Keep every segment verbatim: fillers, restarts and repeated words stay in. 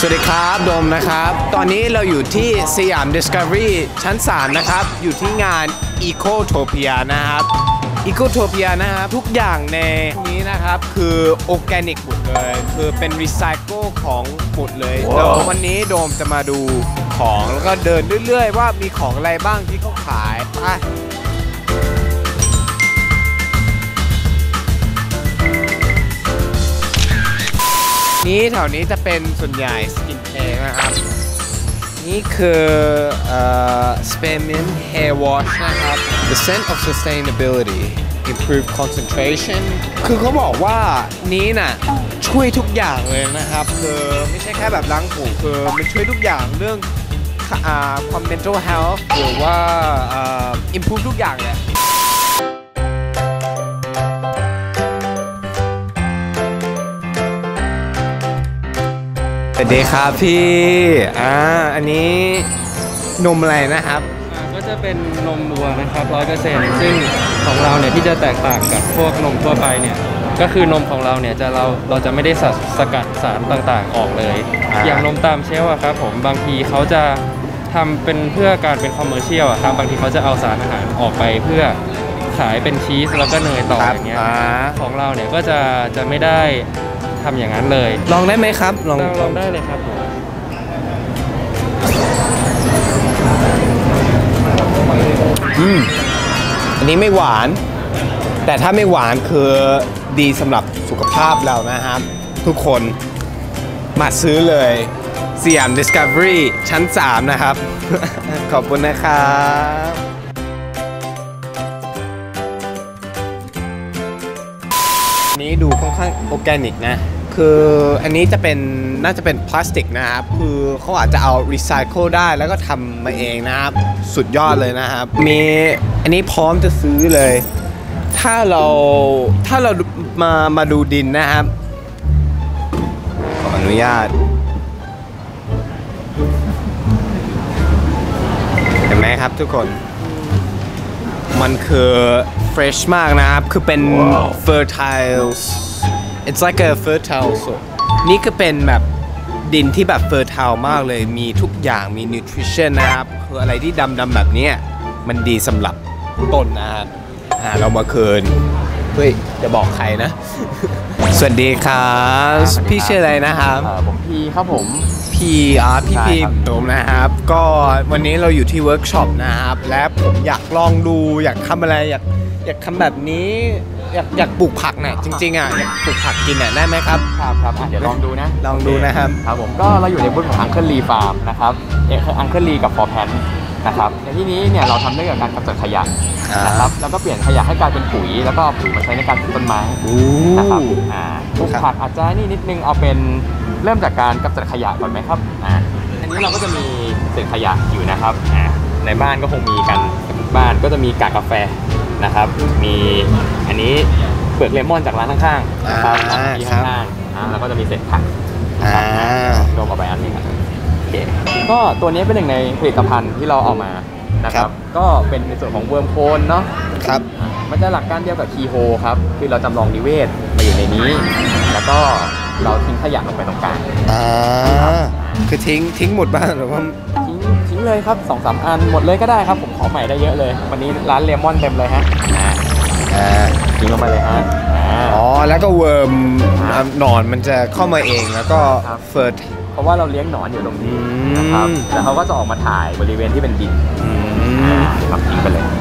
วัสดีครับโดมนะครับตอนนี้เราอยู่ที่สยาม Discovery ชั้นสามนะครับอยู่ที่งาน Ecotopia นะครับ Ecotopia นะครับทุกอย่างในนี้นะครับคือออร์แกนิกหมดเลยคือเป็นรีไซเคิลของหมดเลยเดี๋ยววันนี้โดมจะมาดูของแล้วก็เดินเรื่อยๆว่ามีของอะไรบ้างที่เขาขายอ่ะนี้แถวนี้จะเป็นส่วนใหญ่สกินแคร์นะครับนี่คือเอ่อ Spearmint Hair Wash นะครับ The Scent of Sustainability Improve Concentration คือเขาบอกว่านี้น่ะช่วยทุกอย่างเลยนะครับคือไม่ใช่แค่แบบล้างผมคือมันช่วยทุกอย่างเรื่องความ mental health หรือว่า improve ทุกอย่างเลยสวัสดีครับพี่อ่าอันนี้นมอะไรนะครับก็จะเป็นนมวัวนะครับร้อยเปอร์เซ็นต์ซึ่งของเราเนี่ยที่จะแตกต่างกับพวกนมทั่วไปเนี่ยก็คือนมของเราเนี่ยจะเราเราจะไม่ได้สกัดสารต่างๆออกเลยอย่างนมตามเชลฟ์ครับผมบางทีเขาจะทำเป็นเพื่อการเป็นคอมเมอร์เชียลครับบางทีเขาจะเอาสารอาหารออกไปเพื่อขายเป็นชีสแล้วก็เนยต่ออย่างเงี้ยของเราเนี่ยก็จะจะไม่ได้ทำอย่างนั้นเลยลองได้ไหมครับลองลองได้เลยครับอืมอันนี้ไม่หวานแต่ถ้าไม่หวานคือดีสำหรับสุขภาพเรานะครับทุกคนมาซื้อเลยสยาม Discovery ชั้นสามนะครับ ขอบคุณนะครับนี้ดูค่อนข้างออร์แกนิกนะคืออันนี้จะเป็นน่าจะเป็นพลาสติกนะครับคือเขาอาจจะเอารีไซเคิลได้แล้วก็ทำมาเองนะครับสุดยอดเลยนะครับมีอันนี้พร้อมจะซื้อเลยถ้าเราถ้าเรามามาดูดินนะครับขออนุญาตเห็นไหมครับทุกคนมันคือเฟรชมากนะครับคือเป็น fertile it's like a fertile soil นี่ก็เป็นแบบดินที่แบบ fertile มากเลยมีทุกอย่างมี nutrition นะครับคืออะไรที่ดำๆแบบนี้มันดีสำหรับต้นนะครับอ่าเรามาคืนเฮ้ยจะบอกใครนะ สวัสดีครับพี่ชื่ออะไรนะครับผมพีครับผมพีอ่าพี่พีโดมนะครับก็วันนี้เราอยู่ที่เวิร์กช็อปนะครับและผมอยากลองดูอยากทำอะไรอยากอยากทำแบบนี้อยากอยากปลูกผักเนี่ยจริงๆอ่ะอยากปลูกผักกินเนี่ยได้ไหมครับครับครับเดี๋ยวลองดูนะลองดูนะครับครับผมก็เราอยู่ในบูธของอังเคิลลีฟาร์มนะครับอังเคิลลีกับฟอร์แพนนะครับในที่นี้เนี่ยเราทำเรื่องกับการกำจัดขยะนะครับแล้วก็เปลี่ยนขยะให้กลายเป็นปุ๋ยแล้วก็ปุ๋ยมาใช้ในการปลูกต้นไม้นะครับอ่าปลูกผักอาจจะนี่นิดนึงเอาเป็นเริ่มจากการกำจัดขยะก่อนไหมครับอ่าอันนี้เราก็จะมีเศษขยะอยู่นะครับอ่าในบ้านก็คงมีกันบ้านก็จะมีกากกาแฟนะครับมีอันนี้เปลือกเลมอนจากร้านข้างๆนะครับที่ข้างๆแล้วก็จะมีเศษผักรวมเอาไปอันนี้ครับโอเคก็ตัวนี้เป็นหนึ่งในผลิตภัณฑ์ที่เราเอามานะครับก็เป็นในส่วนของเวิร์มโคนเนาะครับมันจะหลักการเดียวกับคีโฮครับคือเราจำลองนิเวศมาอยู่ในนี้แล้วก็เราทิ้งขยะลงไปตรงกลางอ่าคือทิ้งทิ้งหมดบ้างหรือว่าทิ้งทิ้งเลยครับ สองสาม อันหมดเลยก็ได้ครับผมขอใหม่ได้เยอะเลยวันนี้ร้านเลมอนเต็มเลยฮะอ่าทิ้งลงไปเลยฮะอ๋อแล้วก็เวิร์มหนอนมันจะเข้ามาเองแล้วก็เฟิร์สเพราะว่าเราเลี้ยงหนอนอยู่ตรงนี้นะครับแล้วเขาก็จะออกมาถ่ายบริเวณที่เป็นดินครับทิ้งไปเลย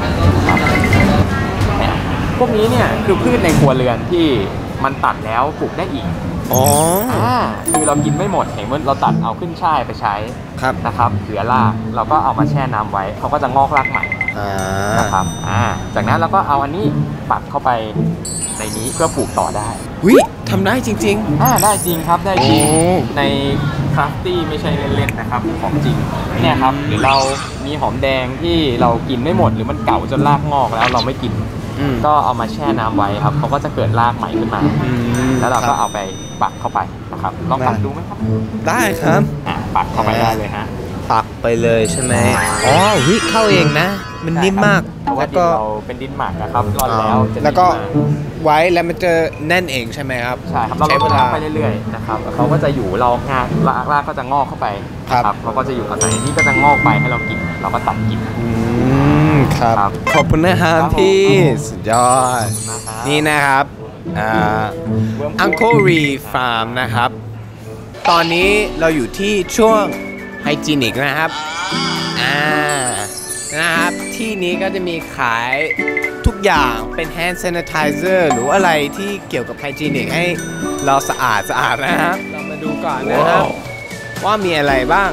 พวกนี้เนี่ยคือพืชในครัวเรือนที่มันตัดแล้วปลูกได้อีกอ๋อคือเรากินไม่หมดเห็นว่าเราตัดเอาขึ้นช่ายไปใช้นะครับเหลือรากเราก็เอามาแช่น้ำไว้เขาก็จะงอกรากใหม่นะครับจากนั้นเราก็เอาอันนี้ปักเข้าไปในนี้เพื่อปลูกต่อได้วิทำได้จริงๆอ่าได้จริงครับได้จริงในคราฟตี้ไม่ใช่เล่นๆนะครับของจริงเนี่ยครับหรือเรามีหอมแดงที่เรากินไม่หมดหรือมันเก่าจนรากงอกแล้วเราไม่กินก็เอามาแช่น้ำไว้ครับเขาก็จะเกิดรากใหม่ขึ้นมาแล้วเราก็เอาไปปักเข้าไปนะครับลองปักดูไหมครับได้ครับปักเข้าไปได้เลยฮะปักไปเลยใช่ไหมอ๋อวิเข้าเองนะมันนิ่มมากผราะว่าดินเราเป็นดินหมักนะครับร่อนแล้วจะแล้วก็ไว้แล้วมันจะแน่นเองใช่ไหมครับใช่ครับเราลดน้ำไปเรื่อยๆนะครับเขาก็จะอยู่เรางานรากรากก็จะงอกเข้าไปครับเขาก็จะอยู่อาศัยนี่ก็จะงอกไปให้เรากินเราก็ตัดกินอืมครับขอบคุณนะครับพี่สุดยอดนี่นะครับอ่า Uncle Lee Farm นะครับตอนนี้เราอยู่ที่ช่วงไฮจีนิกนะครับอ่านะครับที่นี้ก็จะมีขายทุกอย่างเป็น hand sanitizer หรืออะไรที่เกี่ยวกับไฮจีนิกให้เราสะอาดสะอาดนะครับเรามาดูก่อนนะครับ wow. ว่ามีอะไรบ้าง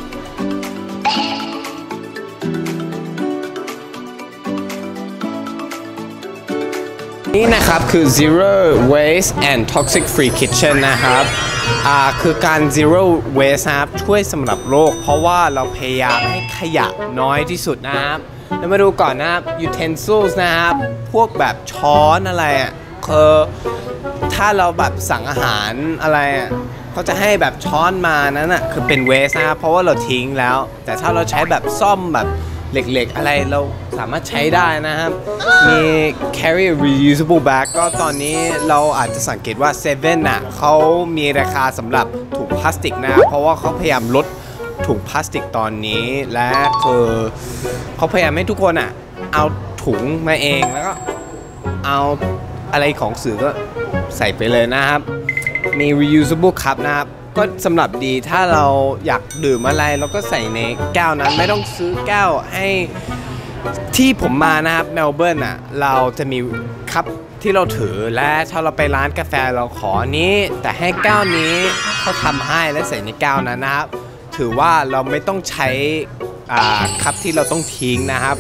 นี่นะครับคือ zero waste and toxic free kitchen นะครับอ่าคือการ zero waste นะครับช่วยสำหรับโลกเพราะว่าเราพยายามให้ขยะน้อยที่สุดนะครับแล้วมาดูก่อนนะครับ utensils นะครับพวกแบบช้อนอะไรอ่ะคือถ้าเราแบบสั่งอาหารอะไรอ่ะเขาจะให้แบบช้อนมานั้นอ่ะคือเป็น waste นะครับเพราะว่าเราทิ้งแล้วแต่ถ้าเราใช้แบบซ่อมแบบเหล็กๆอะไรเราสามารถใช้ได้นะครับมี carry reusable bag ก็ตอนนี้เราอาจจะสังเกตว่าเซเว่นอ่ะเขามีราคาสำหรับถุงพลาสติกนะเพราะว่าเขาพยายามลดถุงพลาสติกตอนนี้และคือเขาพยายามให้ทุกคนอ่ะเอาถุงมาเองแล้วก็เอาอะไรของสื่อก็ใส่ไปเลยนะครับมี reusable cup นะครับก็สำหรับดีถ้าเราอยากดื่มอะไรเราก็ใส่ในแก้วนั้นไม่ต้องซื้อแก้วให้ที่ผมมานะครับเมลเบิร์นอ่ะเราจะมีคัพที่เราถือและถ้าเราไปร้านกาแฟเราขอนี้แต่ให้แก้วนี้เขาทำให้และใส่ในแก้วนั้นนะครับถือว่าเราไม่ต้องใช้คัพที่เราต้องทิ้งนะครับ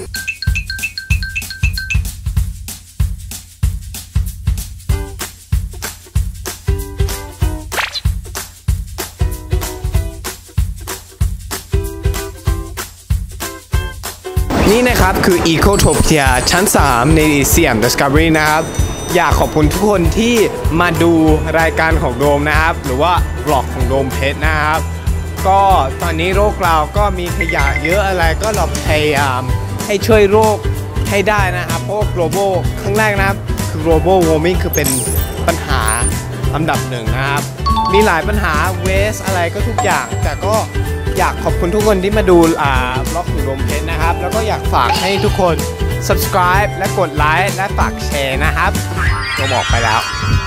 นี่นะครับคือ Ecotopia ชั้นสามในสยาม Discovery นะครับอยากขอบคุณทุกคนที่มาดูรายการของโดมนะครับหรือว่าบล็อกของโดมเพชรนะครับก็ตอนนี้โลกเราก็มีขยะเยอะอะไรก็เราพยายามให้ช่วยโลกให้ได้นะครับเพราะ global ครั้งแรกนะครับคือ global warming คือเป็นปัญหาลำดับหนึ่งนะครับมีหลายปัญหา waste อะไรก็ทุกอย่างแต่ก็อยากขอบคุณทุกคนที่มาดูอ่าบล็อกของโดมเพชรนะครับแล้วก็อยากฝากให้ทุกคน subscribe และกดไลค์และฝากแชร์นะครับโดมออกไปแล้ว